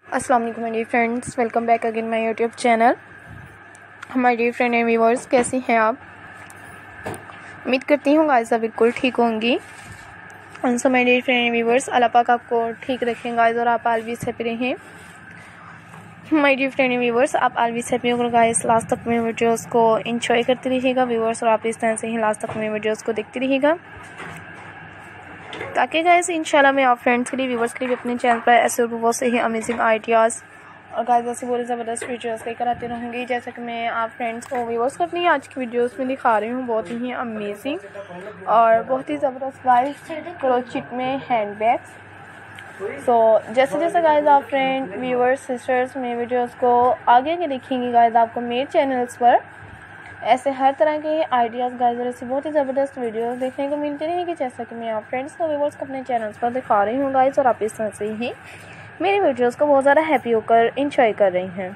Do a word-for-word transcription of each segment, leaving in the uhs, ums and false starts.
अस्सलाम वालेकुम my dear friends, welcome back again my YouTube channel. My dear friend and viewers, कैसी हैं आप? उम्मीद करती हूँ गाइस आप बिल्कुल ठीक होंगी। So my dear friend and viewers, अल्लाह पाक आपको ठीक रखें गाइस और आप ऑलवेज हैप्पी रहें। My dear friend and viewers, आप ऑलवेज हैप्पी होकर गाइस लास्ट तक मेरे वीडियोस को एंजॉय करते रहिएगा व्यूअर्स, और आप इस तरह से ही लास्ट तक मेरे वीडियोस को देखते रहिएगा ताकि गाइस इंशाल्लाह मैं आप फ्रेंड्स के लिए व्यूवर्स के लिए अपने चैनल पर ऐसे और बहुत से ही अमेजिंग आइडियाज़ और गाइस ऐसे बहुत ज़बरदस्त वीडियोस लेकर आते रहूँगी। जैसा कि मैं आप फ्रेंड्स को व्यूवर्स को अपनी आज की वीडियोस में दिखा रही हूँ, बहुत ही अमेजिंग और बहुत ही ज़बरदस्त गाइस क्रोचेट में हैंड बैग्स। सो जैसे जैसे गाइस आप फ्रेंड व्यूवर्स सिस्टर्स मेरे वीडियोज़ को आगे आगे देखेंगे गाइस, आपको मेरे चैनल्स पर ऐसे हर तरह के आइडियाज़ गाइस और ऐसी बहुत ही ज़बरदस्त वीडियोस देखने को मिलती रहेंगी। जैसा कि मैं आप फ्रेंड्स को व्यूवर्स को अपने चैनल्स पर दिखा रही हूँ गाइस, और आप इस तरह से ही मेरी वीडियोस को बहुत ज़्यादा हैप्पी होकर इंजॉय कर रही हैं।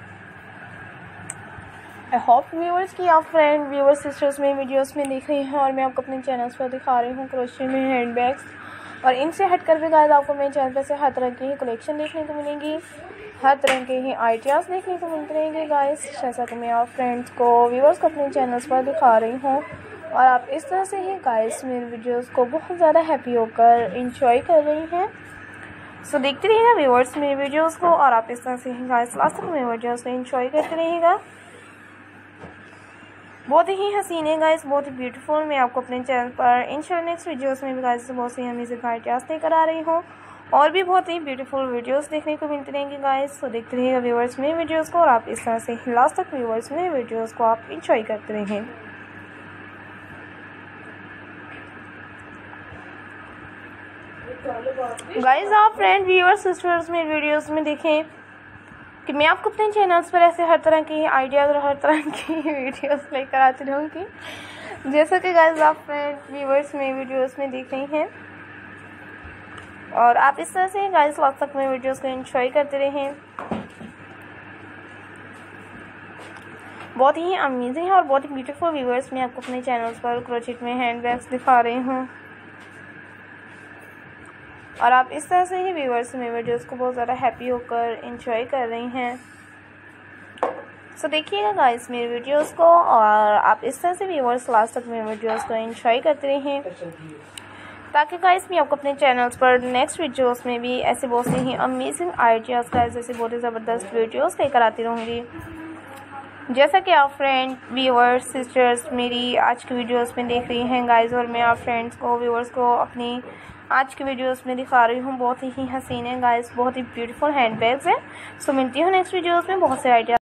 आई होप व्यूवर्स की आप फ्रेंड व्यूवर्स सिस्टर्स मेरी वीडियोस में देख रही हैं और मैं आपको अपने चैनल्स पर दिखा रही हूँ क्रोशे में हैंड बैग्स, और इनसे हट कर भी गाइस आपको मेरे चैनल पर से हर तरह की कलेक्शन देखने को मिलेंगी, हर तरह के ही आइडियाज़ देखने को मिलते रहेंगे गाइस। जैसा कि मैं आप फ्रेंड्स को व्यूवर्स को अपने चैनल्स पर दिखा रही हूँ और आप इस तरह से ही गाइस मेरे वीडियोस को बहुत ज़्यादा हैप्पी होकर इंजॉय कर रही हैं। सो so, देखते रहिएगा व्यूवर्स मेरे वीडियोस को, और आप इस तरह से ही गाइस लास्ट तक मेरे वीडियोस को इंजॉय करते रहिएगा। बहुत ही हसीन है गाइस, बहुत ही ब्यूटीफुल। मैं आपको अपने चैनल पर इंशाल्लाह नेक्स्ट वीडियोस में भी गाइस बहुत सी अमेजिंग आइडियाज़ लेकर आ रही हूँ और भी बहुत ही ब्यूटीफुल वीडियोस देखने को मिलती रहेंगी गाइस। तो देखते रहिएगा व्यूवर्स मेरे वीडियोस को, और आप इस तरह से लास्ट तक व्यूवर्स मेरे वीडियोस को आप इंजॉय करते रहें। गाइस आप फ्रेंड व्यूवर्स सिस्टर्स मेरे वीडियोस में देखें कि मैं आपको अपने चैनल्स पर ऐसे हर तरह की आइडियाज़ और हर तरह की वीडियोस लेकर आती रहूँगी। जैसा कि गाइस आप फ्रेंड व्यूवर्स मेरे वीडियोस में देख रही हैं, और आप इस तरह से गाइस लास्ट तक मेरे वीडियोस को एंजॉय करते रहें। बहुत ही अमेजिंग है और बहुत ही ब्यूटीफुल व्यूवर्स मैं आपको अपने चैनल्स पर क्रोचेट में हैंड बैग्स दिखा रही हूँ, और आप इस तरह से ही व्यूवर्स मेरे वीडियोस को बहुत ज़्यादा हैप्पी होकर एंजॉय कर रही हैं। सो देखिएगा गाइस मेरे वीडियोस को, और आप इस तरह से व्यूवर्स लास्ट तक मेरे वीडियोस को एंजॉय करते रहें ताकि गाइस मैं आपको अपने चैनल्स पर नेक्स्ट वीडियोस में भी ऐसे बहुत से ही अमेजिंग आइडियाज़ गाइस ऐसे बहुत ही ज़बरदस्त वीडियोस लेकर आती रहूँगी। जैसा कि आप फ्रेंड व्यूवर्स सिस्टर्स मेरी आज की वीडियोस में देख रही हैं गाइस, और मैं आप फ्रेंड्स को व्यूवर्स को अपनी आज की वीडियोस में दिखा रही हूँ, बहुत ही हसीन है गाइस, बहुत ही ब्यूटीफुल हैंड बैग्स हैं। सो मिलती हूँ नेक्स्ट वीडियोस में बहुत से आइडिया